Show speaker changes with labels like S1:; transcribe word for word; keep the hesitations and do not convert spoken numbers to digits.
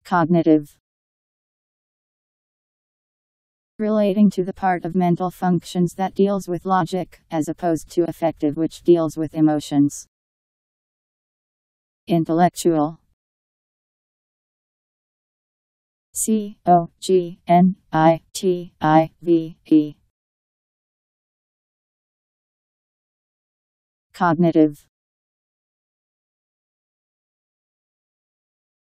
S1: Cognitive. Relating to the part of mental functions that deals with logic, as opposed to affective, which deals with emotions. Intellectual. C O G N I T I V E. Cognitive.